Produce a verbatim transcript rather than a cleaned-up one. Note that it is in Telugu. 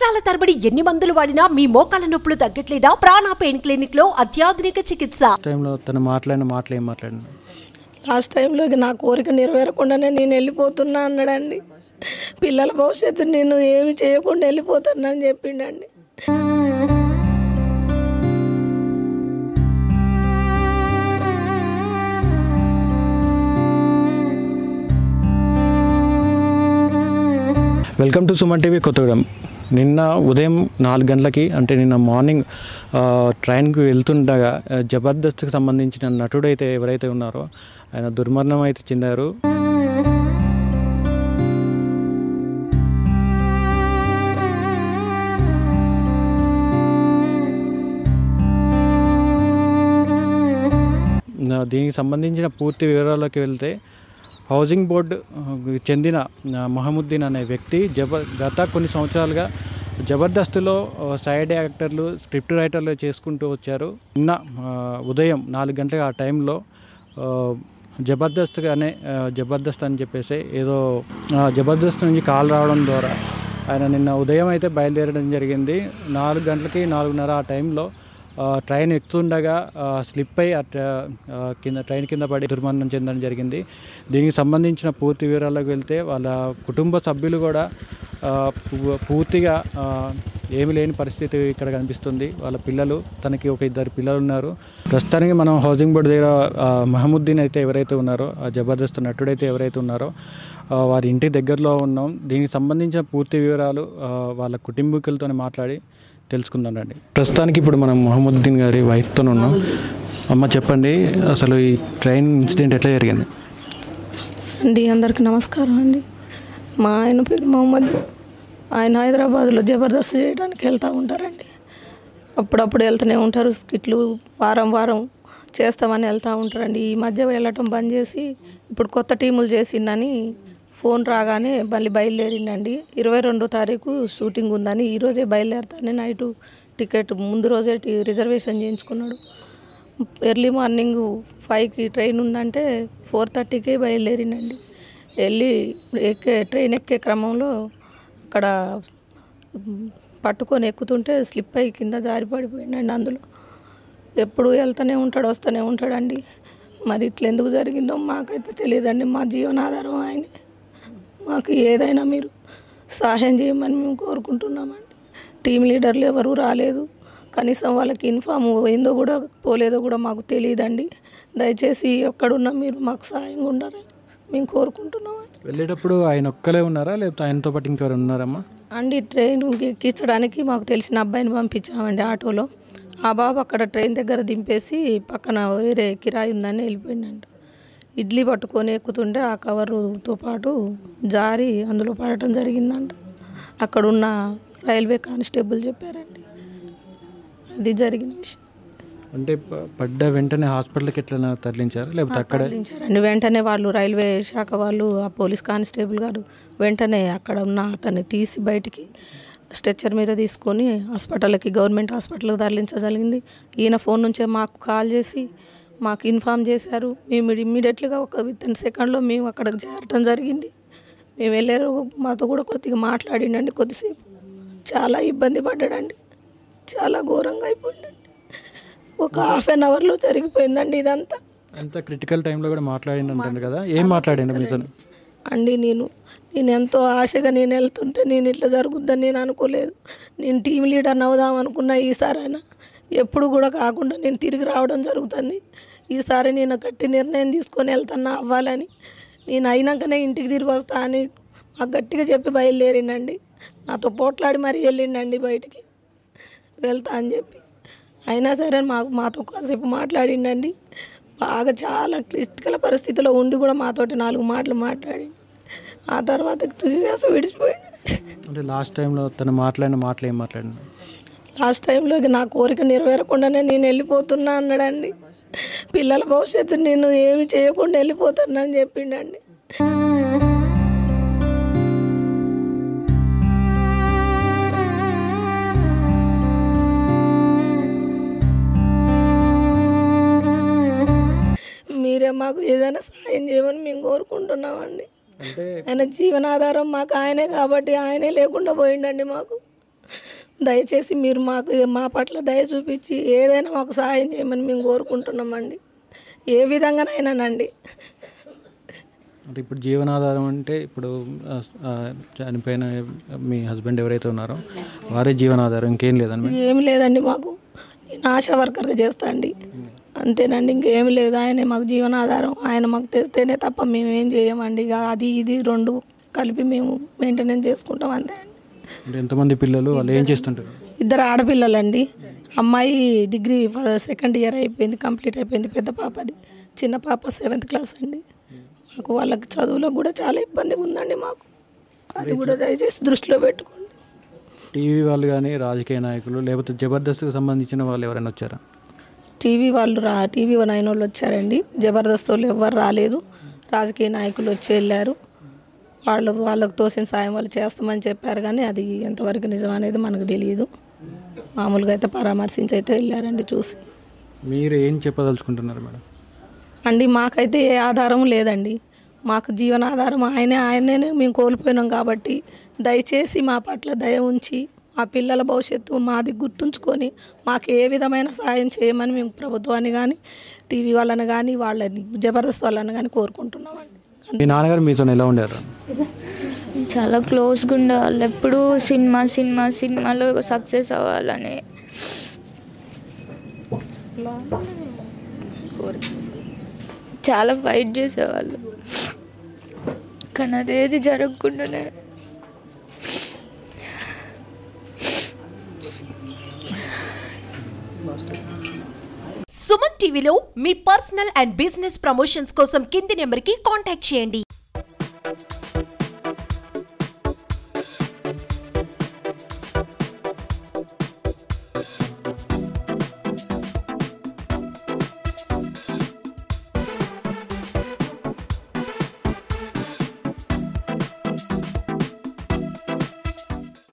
సంవత్సరాల తరబడి ఎన్ని మందులు వాడినా మీ మోకాల నొప్పులు తగ్గట్లేదా? ప్రాణ పెయిన్ క్లినిక్ లో అత్యాధునిక చికిత్స. టైంలో తను మాట్లాడిన మాటలు ఏం మాట్లాడిన లాస్ట్ టైంలో నా కోరిక నెరవేరకుండానే నేను వెళ్ళిపోతున్నా అన్నాడండి. పిల్లల భవిష్యత్తు నేను ఏమి చేయకుండా వెళ్ళిపోతున్నా అని చెప్పిండండి. Welcome to Suman TV Kothagudem. నిన్న ఉదయం నాలుగు గంటలకి అంటే నిన్న మార్నింగ్ ట్రైన్కి వెళ్తుండగా జబర్దస్త్కి సంబంధించిన నటుడు అయితే ఎవరైతే ఉన్నారో ఆయన దుర్మరణం అయితే చెందారు. దీనికి సంబంధించిన పూర్తి వివరాల్లోకి వెళ్తే హౌసింగ్ బోర్డు చెందిన మహముద్దీన్ అనే వ్యక్తి జబ గత కొన్ని సంవత్సరాలుగా జబర్దస్త్లో సైడ్ యాక్టర్లు స్క్రిప్ట్ రైటర్లు చేసుకుంటూ వచ్చారు. నిన్న ఉదయం నాలుగు గంటల ఆ టైంలో జబర్దస్త్ అనే జబర్దస్త్ అని చెప్పేసి ఏదో జబర్దస్త్ నుంచి కాల్ రావడం ద్వారా ఆయన నిన్న ఉదయం అయితే బయలుదేరడం జరిగింది. నాలుగు గంటలకి నాలుగున్నర ఆ టైంలో ట్రైన్ ఎక్కుతుండగా స్లిప్ అయి కింద ట్రైన్ కింద పడి దుర్మరణం చెందడం జరిగింది. దీనికి సంబంధించిన పూర్తి వివరాలకు వెళ్తే వాళ్ళ కుటుంబ సభ్యులు కూడా పూర్తిగా ఏమి లేని పరిస్థితి ఇక్కడ కనిపిస్తుంది. వాళ్ళ పిల్లలు, తనకి ఒక ఇద్దరు పిల్లలు ఉన్నారు. ప్రస్తుతానికి మనం హౌసింగ్ బోర్డు దగ్గర మహముద్దీన్ అయితే ఎవరైతే ఉన్నారో, ఆ జబర్దస్త్ నటుడైతే ఎవరైతే ఉన్నారో వారి ఇంటి దగ్గరలో ఉన్నాం. దీనికి సంబంధించిన పూర్తి వివరాలు వాళ్ళ కుటుంబీకులతో మాట్లాడి తెలుసుకుందాం రండి. ప్రస్తుతానికి ఇప్పుడు మనం మహముద్దీన్ గారి వైఫ్తో ఉన్నాం. అమ్మ చెప్పండి, అసలు ఈ ట్రైన్ ఇన్సిడెంట్ ఎట్లా జరిగింది? అండి అందరికి నమస్కారం అండి. మా ఆయన పేరు మహమ్మద్. ఆయన హైదరాబాద్లో జబర్దస్త్ చేయడానికి వెళ్తూ ఉంటారండి. అప్పుడప్పుడు వెళ్తూనే ఉంటారు. ఇట్లు వారం వారం చేస్తామని వెళ్తూ ఉంటారండి. ఈ మధ్య వెళ్ళటం బంద్ చేసి ఇప్పుడు కొత్త టీములు చేసిందని ఫోన్ రాగానే మళ్ళీ బయలుదేరిందండి. ఇరవై రెండో తారీఖు షూటింగ్ ఉందని ఈరోజే బయలుదేరుతానే నైటు టికెట్ ముందు రోజే రిజర్వేషన్ చేయించుకున్నాడు. ఎర్లీ మార్నింగ్ ఫైవ్కి ట్రైన్ ఉందంటే ఫోర్ థర్టీకే బయలుదేరిందండి. వెళ్ళి ఎక్కే ట్రైన్ ఎక్కే క్రమంలో అక్కడ పట్టుకొని ఎక్కుతుంటే స్లిప్ అయ్యి కింద జారి పడిపోయిందండి. అందులో ఎప్పుడు వెళ్తూనే ఉంటాడు, వస్తూనే ఉంటాడండి. మరి ఇట్లా ఎందుకు జరిగిందో మాకైతే తెలియదండి. మా జీవనాధారం ఆయనే. మాకు ఏదైనా మీరు సహాయం చేయమని మేము కోరుకుంటున్నామండి. టీం లీడర్లు ఎవరు రాలేదు. కనీసం వాళ్ళకి ఇన్ఫామ్ ఏందో కూడా పోలేదో కూడా మాకు తెలియదండి. దయచేసి ఎక్కడున్నా మీరు మాకు సహాయంగా ఉండాలని మేము కోరుకుంటున్నామండి. వెళ్ళేటప్పుడు ఆయన ఒక్కలే ఉన్నారా లేకపోతే ఆయనతో పాటు ఇంకెవరు ఉన్నారమ్మా? అండి ట్రైన్ ఎక్కించడానికి మాకు తెలిసిన అబ్బాయిని పంపించామండి ఆటోలో. ఆ బాబు అక్కడ ట్రైన్ దగ్గర దింపేసి పక్కన వేరే కిరాయి ఉందని వెళ్ళిపోయిందండి. ఇడ్లీ పట్టుకొని ఎక్కుతుంటే ఆ కవర్తో పాటు జారి అందులో పడటం జరిగిందంట. అక్కడున్న రైల్వే కానిస్టేబుల్ చెప్పారండి అది జరిగిన విషయం. అంటే పడ్డ వెంటనే హాస్పిటల్కి ఎట్లా తరలించారు లేకపోతే అక్కడ తరలించారండి? వెంటనే వాళ్ళు రైల్వే శాఖ వాళ్ళు ఆ పోలీస్ కానిస్టేబుల్ గారు వెంటనే అక్కడ ఉన్న అతన్ని తీసి బయటికి స్ట్రెచ్చర్ మీద తీసుకొని హాస్పిటల్కి గవర్నమెంట్ హాస్పిటల్కి తరలించగలిగింది. ఈయన ఫోన్ నుంచే మాకు కాల్ చేసి మాకు ఇన్ఫామ్ చేశారు. మేము ఇమ్మీడియట్గా ఒక విత్ ఇన్ సెకండ్లో మేము అక్కడికి చేరటం జరిగింది. మేము వెళ్ళారు. మాతో కూడా కొద్దిగా మాట్లాడిండండి. కొద్దిసేపు చాలా ఇబ్బంది పడ్డాడండి. చాలా ఘోరంగా అయిపోయిందండి. ఒక హాఫ్ అన్ అవర్లో జరిగిపోయిందండి ఇదంతా. అంత క్రిటికల్ టైంలో కూడా మాట్లాడిందంటారు కదా, ఏం మాట్లాడిండు మీతో? అండి నేను నేను ఎంతో ఆశగా నేను వెళ్తుంటే నేను ఇట్లా జరుగుద్దని నేను అనుకోలేదు. నేను టీం లీడర్ని అవుదాం అనుకున్నా. ఈసారైనా ఎప్పుడు కూడా కాకుండా నేను తిరిగి రావడం జరుగుతుంది. ఈసారి నేను గట్టి నిర్ణయం తీసుకొని వెళ్తున్నా అవ్వాలని. నేను అయినాకనే ఇంటికి తిరిగి వస్తా అని మాకు గట్టిగా చెప్పి బయలుదేరిండండి. నాతో పోట్లాడి మరీ వెళ్ళిండండి బయటికి వెళ్తా అని చెప్పి. అయినా సరే మాకు మాతో కాసేపు మాట్లాడిండండి. బాగా చాలా క్లిష్టికల పరిస్థితిలో ఉండి కూడా మాతోటి నాలుగు మాటలు మాట్లాడి ఆ తర్వాత తుదిశ్వాస విడిచిపోయాడు. అంటే లాస్ట్ టైంలో తను మాట్లాడిన మాటలు ఏం మాట్లాడినా? లాస్ట్ టైంలో నా కోరిక నెరవేరకుండానే నేను వెళ్ళిపోతున్నా అన్నాడండి. పిల్లల భవిష్యత్తు నేను ఏమి చేయకుండా వెళ్ళిపోతున్నా అని చెప్పిండండి. మీరే మాకు ఏదైనా సాయం చేయమని మేము కోరుకుంటున్నామండి. ఆయన జీవనాధారం మాకు ఆయనే కాబట్టి ఆయనే లేకుండా పోయిండండి మాకు. దయచేసి మీరు మాకు మా పట్ల దయ చూపించి ఏదైనా మాకు సహాయం చేయమని మేము కోరుకుంటున్నామండి, ఏ విధంగానైనానండి. అంటే ఇప్పుడు జీవనాధారం అంటే ఇప్పుడు ఆ, ఆ, చనిపోయిన మీ హస్బెండ్ ఎవరైతే ఉన్నారో వారే జీవనాధారం, ఇంకేం లేదండి? ఏమి లేదండి, మాకు నేను ఆశా వర్కర్గా చేస్తా అండి, అంతేనండి, ఇంకేమి లేదు. ఆయనే మాకు జీవనాధారం, ఆయన మాకు తెస్తేనే తప్ప మేము ఏం చేయమండి. ఇక అది ఇది రెండు కలిపి మేము మెయింటెనెన్స్ చేసుకుంటాం, అంతే అండి. అంటే ఎంతమంది పిల్లలు, వాళ్ళు ఏం చేస్తుంటారు? ఇద్దరు ఆడపిల్లలండి. అమ్మాయి డిగ్రీ సెకండ్ ఇయర్ అయిపోయింది, కంప్లీట్ అయిపోయింది, పెద్ద పాపది. చిన్న పాప సెవెంత్ క్లాస్ అండి. మాకు వాళ్ళకి చదువులకు కూడా చాలా ఇబ్బందిగా ఉందండి మాకు, అది కూడా దయచేసి దృష్టిలో పెట్టుకోండి. టీవీ వాళ్ళు కానీ రాజకీయ నాయకులు లేకపోతే జబర్దస్త్కి సంబంధించిన వాళ్ళు ఎవరైనా వచ్చారా? టీవీ వాళ్ళు రా టీవీ నైన్ వాళ్ళు వచ్చారండి, జబర్దస్త్ వాళ్ళు ఎవరు రాలేదు. రాజకీయ నాయకులు వచ్చి వెళ్ళారు, వాళ్ళు వాళ్ళకు తోసిన సాయం వాళ్ళు చేస్తామని చెప్పారు, కానీ అది ఎంతవరకు నిజం అనేది మనకు తెలియదు. మామూలుగా అయితే పరామర్శించి అయితే వెళ్ళారండి చూసి. మీరు ఏం చెప్పదలుచుకుంటున్నారు మేడం? అండి మాకైతే ఏ ఆధారం లేదండి, మాకు జీవనాధారం ఆయనే ఆయనే మేము కోల్పోయినాం కాబట్టి దయచేసి మా పట్ల దయ ఉంచి ఆ పిల్లల భవిష్యత్తు మాది గుర్తుంచుకొని మాకు ఏ విధమైన సాయం చేయమని మేము ప్రభుత్వాన్ని కానీ టీవీ వాళ్ళని కానీ వాళ్ళని జబర్దస్త్ వాళ్ళని కానీ కోరుకుంటున్నామండి. మీ నాన్నగారు మీతో ఎలా ఉండారు? చాలా క్లోజ్గా ఉండేవాళ్ళు, ఎప్పుడు సినిమా సినిమా సినిమాలో సక్సెస్ అవ్వాలని చాలా ఫైట్ చేసేవాళ్ళు, కానీ అదేది జరగకుండానే సుమన్ టీవీలో మీ పర్సనల్ అండ్ బిజినెస్ ప్రమోషన్స్ కోసం కింది నెంబర్కి కాంటాక్ట్ చేయండి.